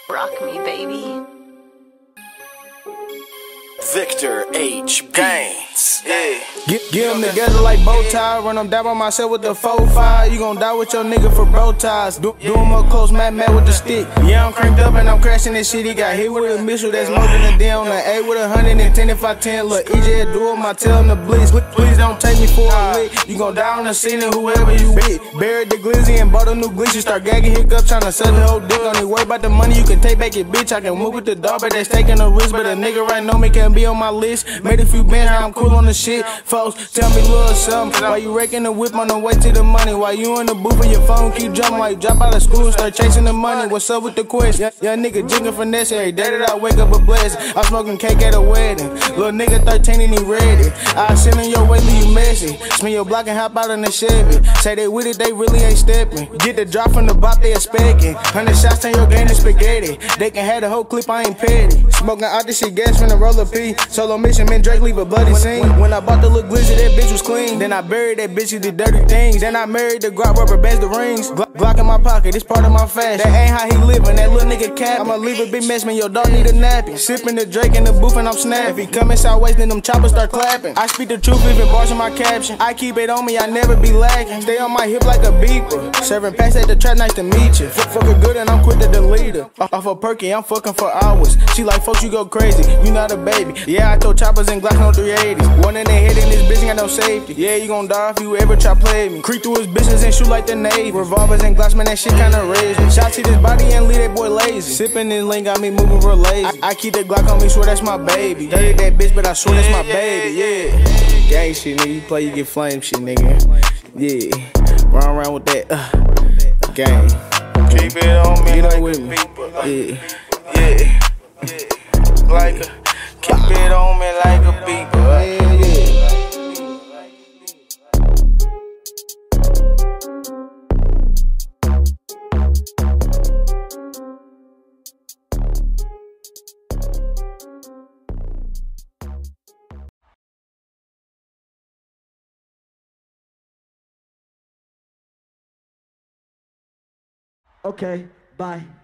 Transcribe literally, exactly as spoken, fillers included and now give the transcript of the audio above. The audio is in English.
Rock me, baby. Victor H. Gaines. Yeah. Get, get them together like bow tie. Run them down by myself with the four five. You gon' die with your nigga for bro ties. Do, do him up close, mad mad with the stick. Yeah, I'm cranked up and I'm crashing this shit. He got hit with a missile that's more than a D on the A with a hundred and ten if I ten. Look, E J do him, I tell him to blitz. Please don't take me for a lick. You gon' die on the scene and whoever you with. Buried the glizzy and bought a new glitch. You start gagging hiccups tryna suck the whole dick. Don't need worry about the money, you can take back your bitch. I can move with the dog, but that's taking a risk. But a nigga right now me can't be on my list. Made a few bands, now I'm cool on the shit. Folks, tell me little something. Why you raking the whip on the way to the money? Why you in the booth and your phone keep jumping? Why you drop out of school and start chasing the money? What's up with the quest? Young, young nigga jigging finesse every day that I wake up a blessing. I'm smoking cake at a wedding. Little nigga thirteen and he ready. I send in your way, leave you messy. Spin your block and hop out in the Chevy. Say they with it, they really ain't stepping. Get the drop from the bop, they expecting. Hundred shots turn your game to spaghetti. They can have the whole clip, I ain't petty. Smoking out this shit, gas from the roller P. Solo mission, man, Drake leave a bloody scene. When, when I bought the little glizzy, that bitch was clean. Then I buried that bitch, he did dirty things. Then I married the Glock, rubber bands, the rings. Glock, Glock in my pocket, this part of my fashion. That ain't how he living, that little nigga cap. I'ma leave a big mess, man, your dog need a nappy. Sipping the Drake in the booth and I'm snapping. If he coming sideways, then them choppers start clapping. I speak the truth, leaving bars in my caption. I keep it on me, I never be lacking. Stay on my hip like a beeper. Serving packs at the trap, nice to meet you. Fuck, fuck her good and I'm quick to delete her. Off a perky, I'm fucking for hours. She like, folks, you go crazy, you not a baby. Yeah, I throw choppers and Glocks, no three eighties. One in the head and this bitch ain't got no safety. Yeah, you gon' die if you ever try play me. Creep through his business and shoot like the Navy. Revolvers and Glocks, man, that shit kinda raised me. Shots hit his body and leave that boy lazy. Sipping this lean got me moving real lazy. I, I keep the Glock on me, swear that's my baby. Dirty that bitch, but I swear that's my baby, yeah. Gang shit, nigga, you play, you get flame shit, nigga. Yeah, run around with that, uh, gang. Keep it on me. Get like up with me, yeah. Yeah. Yeah. Like a, keep it on me like a beeper. Yeah, yeah. Okay, bye.